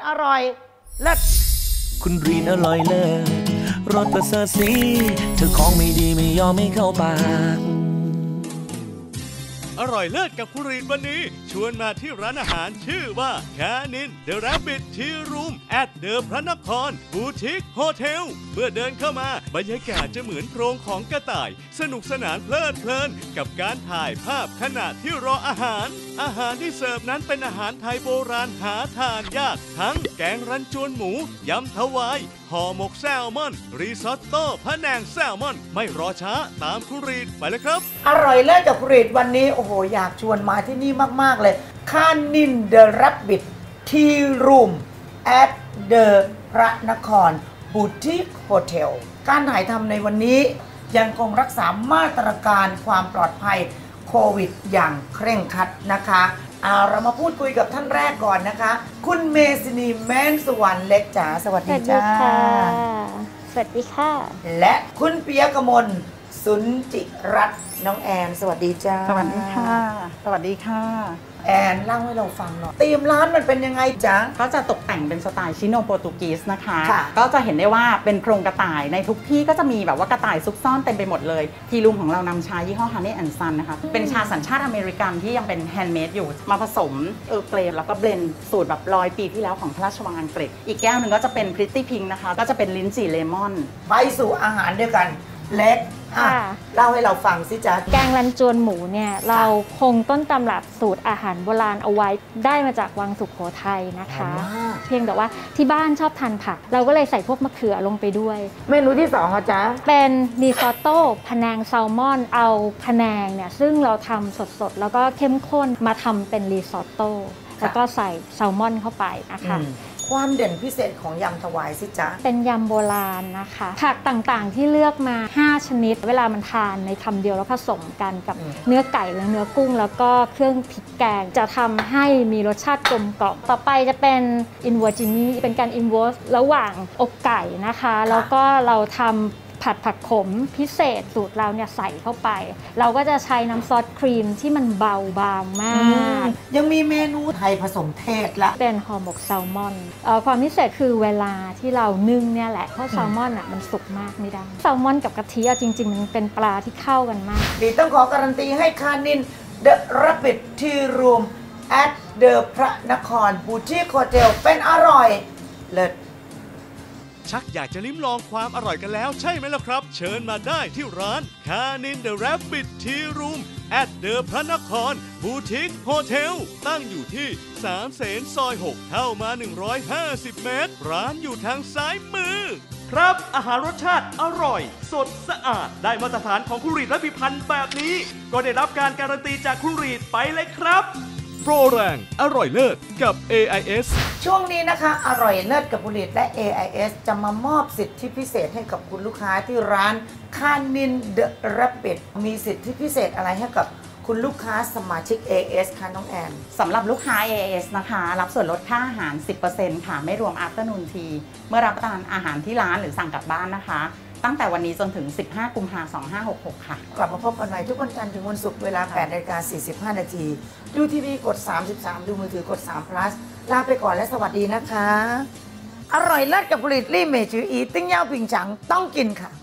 อร่อยเลิศคุณรีนอร่อยเลิศรสประเสริฐสีเธอของไม่ดีไม่ยอมไม่เข้าปากอร่อยเลิศกับคุณรีนวันนี้ชวนมาที่ร้านอาหารชื่อว่าแคนินเดอะแรบบิททีรูมแอดเดอะพระนครบูติกโฮเทลเมื่อเดินเข้ามาบรรยากาศจะเหมือนโพรงของกระต่ายสนุกสนานเพลิดเพลินกับการถ่ายภาพขณะที่รออาหารที่เสิร์ฟนั้นเป็นอาหารไทยโบราณหาทานยากทั้งแกงรันจวนหมูยำถวายห่อหมกแซลมอนรีซอตโต้พะแนงแซลมอนไม่รอช้าตามคุณรีนไปเลยครับอร่อยเลิศกับคุณรีนวันนี้โอ้โหอยากชวนมาที่นี่มากๆเลยคานินเดอะแรบบิททีรูมแอดเดอะพระนครบูติกโฮเทลการถ่ายทำในวันนี้ยังคงรักษามาตรการความปลอดภัยโควิดอย่างเคร่งครัดนะคะเรามาพูดคุยกับท่านแรกก่อนนะคะคุณเมษินีแม้นสุวรรณเล็กจ๋าสวัสดีจ้าสวัสดีค่ะและคุณปิยกมลสุนจิรัตน์น้องแอนสวัสดีจ้าสวัสดีค่ะสวัสดีค่ะแอนเล่าให้เราฟังหน่อยธีมร้านมันเป็นยังไงจ๊ะก็จะตกแต่งเป็นสไตล์ชิโนโปรตุกีสนะคะก็จะเห็นได้ว่าเป็นโครงกระต่ายในทุกที่ก็จะมีแบบว่ากระต่ายซุกซ่อนเต็มไปหมดเลยทีรูมของเรานำชายี่ห้อ Honey and Sun นะคะเป็นชาสัญชาติอเมริกันที่ยังเป็นแฮนด์เมดอยู่มาผสมเกรดแล้วก็เบลนด์สูตรแบบ100 ปีที่แล้วของพระราชวังอังกฤษอีกแก้วหนึ่งก็จะเป็นพริตตี้พิงค์นะคะก็จะเป็นลิ้นจี่เลมอนไปสู่อาหารด้วยกันเล็กเล่าให้เราฟังสิจ๊ะแกงรันจวนหมูเนี่ยเราคงต้นตำรับสูตรอาหารโบราณเอาไว้ได้มาจากวังสุโขทัยนะคะเพียงแต่ว่าที่บ้านชอบทานผักเราก็เลยใส่พวกมะเขือลงไปด้วยเมนูที่2อ่ะจ๊ะเป็นรีซอตโต้พะแนงแซลมอนเอาพะแนงเนี่ยซึ่งเราทำสดๆแล้วก็เข้มข้นมาทำเป็นรีซอตโต้แล้วก็ใส่แซลมอนเข้าไปนะคะความเด่นพิเศษของยำถวายสิจ๊ะเป็นยำโบราณนะคะผักต่างๆที่เลือกมา5ชนิดเวลามันทานในคำเดียวแล้วผสมกันกับเนื้อไก่และเนื้อกุ้งแล้วก็เครื่องพริกแกงจะทำให้มีรสชาติกลมกล่อมต่อไปจะเป็นอินเวอร์จินีเป็นการอินเวอร์สระหว่างอกไก่นะคะแล้วก็เราทำผัดผักขมพิเศษสูตรเราเนี่ยใส่เข้าไปเราก็จะใช้น้ำซอสครีมที่มันเบาบางมากยังมีเมนูไทยผสมเทศละเป็นห่อหมกแซลมอนความพิเศษคือเวลาที่เรานึ่งเนี่ยแหละเพราะแซลมอนมันสุกมากไม่ได้แซลมอนกับกะทิจริงๆมันเป็นปลาที่เข้ากันมากดีต้องขอการันตีให้คานินเดอะแรบบิททีรูมแอดเดอะพระนครบูติกโฮเทลเป็นอร่อยเลิศชักอยากจะลิ้มลองความอร่อยกันแล้วใช่ไหมล่ะครับเชิญมาได้ที่ร้านคานินเดอะแรบบิททีรูมแอดเดอะพระนครบูติกโฮเทลตั้งอยู่ที่3 เสนซอย 6เข้ามา150 เมตรร้านอยู่ทางซ้ายมือครับอาหารรสชาติอร่อยสดสะอาดได้มาตรฐานของคุณรีดและพิพันธ์แบบนี้ก็ได้รับการการันตีจากคุณรีดไปเลยครับโปรแรงอร่อยเลิศกับ AIS ช่วงนี้นะคะอร่อยเลิศกับบุรีและ AIS จะมามอบสิทธิพิเศษให้กับคุณลูกค้าที่ร้านคานินเดอะแรบบิทมีสิทธิพิเศษอะไรให้กับคุณลูกค้าสมาชิก AIS คะน้องแอนสำหรับลูกค้า AIS นะคะรับส่วนลดค่าอาหาร 10% ค่ะไม่รวม Afternoon Tea เมื่อรับประทานอาหารที่ร้านหรือสั่งกลับบ้านนะคะตั้งแต่วันนี้จนถึง15 กุมภาพันธ์ 2566 ค่ะกลับมาพบกันใหม่ทุกวันจันทร์ถึงวันศุกร์เวลา 8:45 นาทีดูทีวีกด33ดูมือถือกด3 plus ลาไปก่อนและสวัสดีนะคะอร่อยเลิศกับผลิตลี่เมจืออีติ้งเย่าผิงฉังต้องกินค่ะ